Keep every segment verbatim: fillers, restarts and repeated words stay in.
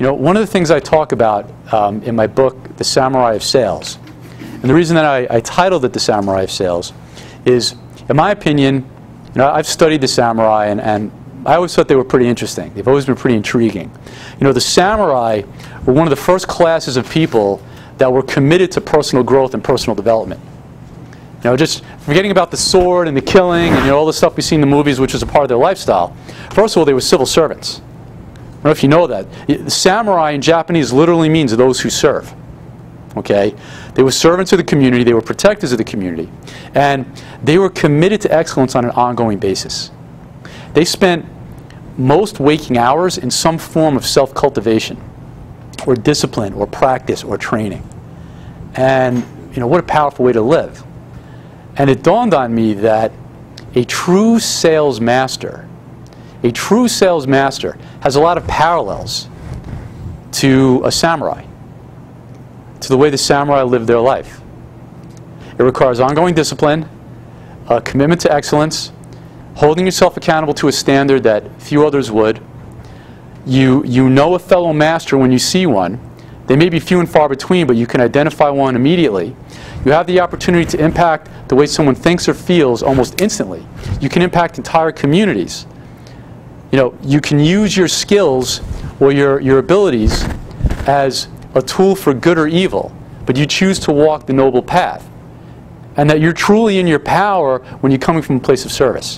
You know, one of the things I talk about um, in my book, The Samurai of Sales, and the reason that I, I titled it The Samurai of Sales is, in my opinion, you know, I've studied the samurai, and, and I always thought they were pretty interesting. They've always been pretty intriguing. You know, the samurai were one of the first classes of people that were committed to personal growth and personal development. You know, just forgetting about the sword and the killing and, you know, all the stuff we see in the movies, which was a part of their lifestyle. First of all, they were civil servants. I don't know if you know that. The samurai in Japanese literally means those who serve. Okay? They were servants of the community. They were protectors of the community. And they were committed to excellence on an ongoing basis. They spent most waking hours in some form of self-cultivation or discipline or practice or training. And, you know, what a powerful way to live. And it dawned on me that a true sales master, a true sales master has a lot of parallels to a samurai, to the way the samurai lived their life. It requires ongoing discipline, a commitment to excellence, holding yourself accountable to a standard that few others would. You, you know a fellow master when you see one. They may be few and far between, but you can identify one immediately. You have the opportunity to impact the way someone thinks or feels almost instantly. You can impact entire communities. You know, you can use your skills or your, your abilities as a tool for good or evil, but you choose to walk the noble path. And that you're truly in your power when you're coming from a place of service.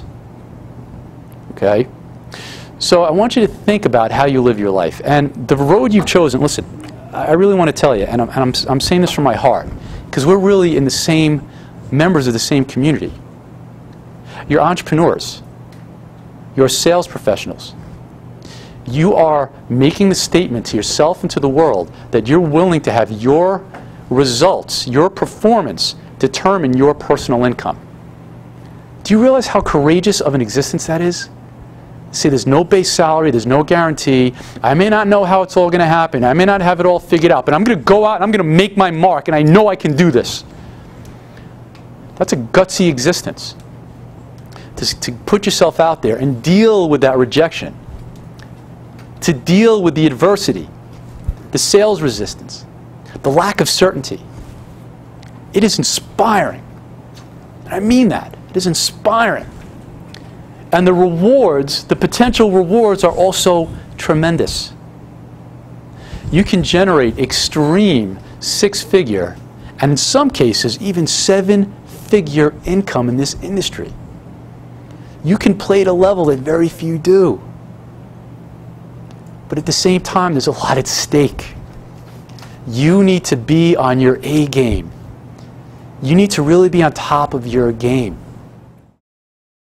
Okay? So I want you to think about how you live your life. And the road you've chosen, listen, I really want to tell you, and I'm, and I'm, I'm saying this from my heart, because we're really in the same, members of the same community. You're entrepreneurs. You're sales professionals. You are making the statement to yourself and to the world that you're willing to have your results, your performance, determine your personal income. Do you realize how courageous of an existence that is? See, there's no base salary, there's no guarantee. I may not know how it's all going to happen. I may not have it all figured out, but I'm going to go out and I'm going to make my mark, and I know I can do this. That's a gutsy existence. To, to put yourself out there and deal with that rejection. To deal with the adversity, the sales resistance, the lack of certainty. It is inspiring. And I mean that. It is inspiring. And the rewards, the potential rewards, are also tremendous. You can generate extreme six-figure, and in some cases even seven-figure income in this industry. You can play at a level that very few do. But at the same time, there's a lot at stake. You need to be on your A game. You need to really be on top of your game.